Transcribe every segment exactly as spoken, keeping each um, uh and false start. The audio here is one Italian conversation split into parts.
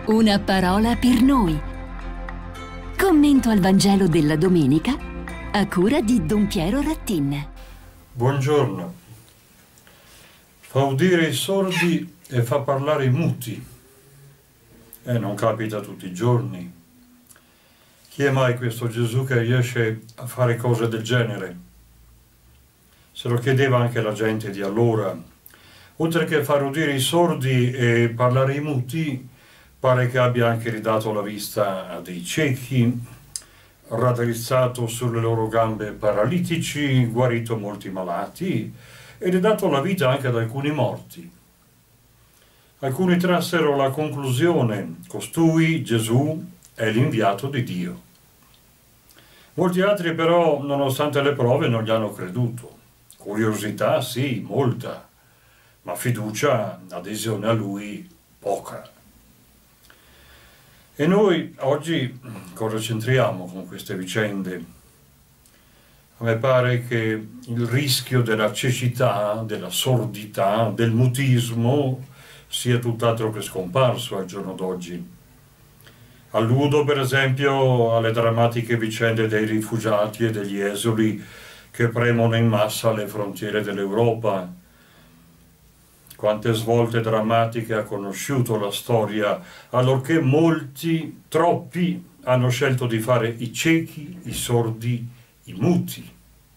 Una parola per noi. Commento al Vangelo della domenica a cura di Don Piero Rattin. Buongiorno. Fa udire i sordi e fa parlare i muti. E non capita tutti i giorni. Chi è mai questo Gesù che riesce a fare cose del genere? Se lo chiedeva anche la gente di allora. Oltre che far udire i sordi e parlare i muti, pare che abbia anche ridato la vista a dei ciechi, raddrizzato sulle loro gambe paralitici, guarito molti malati e ridato la vita anche ad alcuni morti. Alcuni trassero la conclusione: costui, Gesù, è l'inviato di Dio. Molti altri però, nonostante le prove, non gli hanno creduto. Curiosità sì, molta, ma fiducia, adesione a lui, poca. E noi oggi cosa c'entriamo con queste vicende? A me pare che il rischio della cecità, della sordità, del mutismo sia tutt'altro che scomparso al giorno d'oggi. Alludo per esempio alle drammatiche vicende dei rifugiati e degli esuli che premono in massa alle frontiere dell'Europa. Quante svolte drammatiche ha conosciuto la storia, allorché molti, troppi, hanno scelto di fare i ciechi, i sordi, i muti.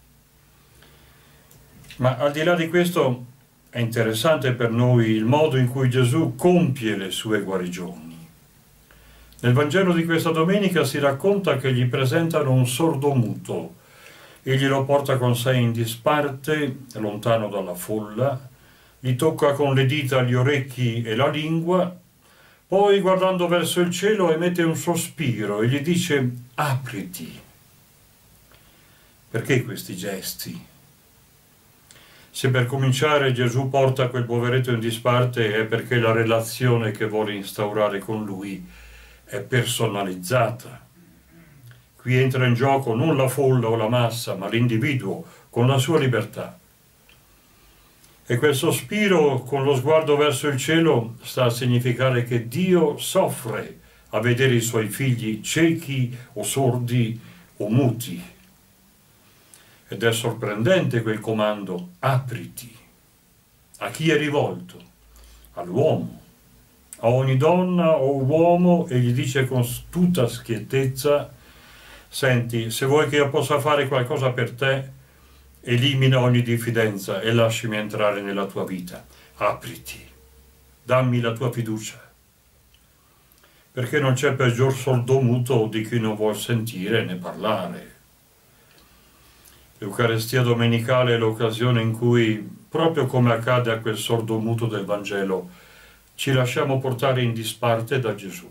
Ma al di là di questo è interessante per noi il modo in cui Gesù compie le sue guarigioni. Nel Vangelo di questa domenica si racconta che gli presentano un sordo muto. Egli lo porta con sé in disparte, lontano dalla folla, gli tocca con le dita gli orecchi e la lingua, poi guardando verso il cielo emette un sospiro e gli dice: apriti. Perché questi gesti? Se per cominciare Gesù porta quel poveretto in disparte è perché la relazione che vuole instaurare con lui è personalizzata. Qui entra in gioco non la folla o la massa, ma l'individuo con la sua libertà. E quel sospiro con lo sguardo verso il cielo sta a significare che Dio soffre a vedere i suoi figli ciechi o sordi o muti. Ed è sorprendente quel comando: apriti. A chi è rivolto? All'uomo. A ogni donna o uomo, e gli dice con tutta schiettezza: senti, se vuoi che io possa fare qualcosa per te, elimina ogni diffidenza e lasciami entrare nella tua vita. Apriti, dammi la tua fiducia. Perché non c'è peggior sordomuto di chi non vuol sentire né parlare. L'Eucarestia domenicale è l'occasione in cui, proprio come accade a quel sordomuto del Vangelo, ci lasciamo portare in disparte da Gesù.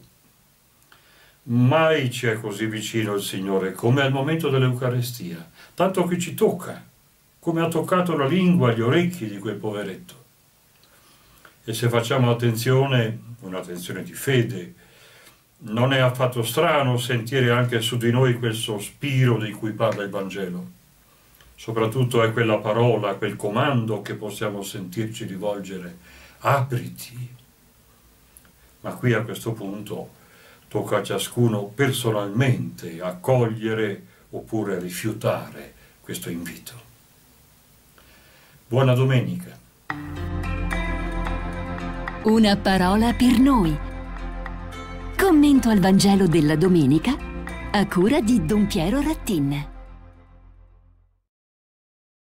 Mai ci è così vicino il Signore come al momento dell'Eucarestia, tanto che ci tocca, come ha toccato la lingua e gli orecchi di quel poveretto. E se facciamo attenzione, un'attenzione di fede, non è affatto strano sentire anche su di noi quel sospiro di cui parla il Vangelo. Soprattutto è quella parola, quel comando che possiamo sentirci rivolgere: apriti. Ma qui a questo punto tocca a ciascuno personalmente accogliere oppure rifiutare questo invito. Buona domenica. Una parola per noi. Commento al Vangelo della domenica a cura di Don Piero Rattin.